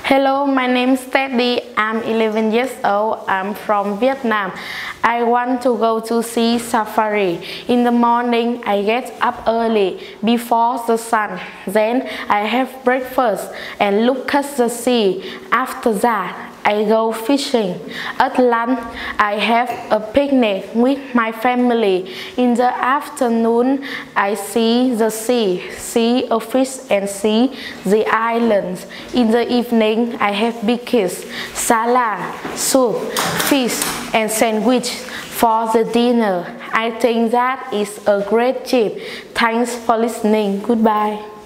Hello, my name is Teddy. I'm 11 years old. I'm from Vietnam. I want to go to see safari. In the morning, I get up early before the sun. Then I have breakfast and look at the sea. After that, I go fishing. At lunch, I have a picnic with my family. In the afternoon, I see the sea, see a fish and see the islands. In the evening, I have biscuits, salad, soup, fish and sandwich for the dinner. I think that is a great trip. Thanks for listening. Goodbye.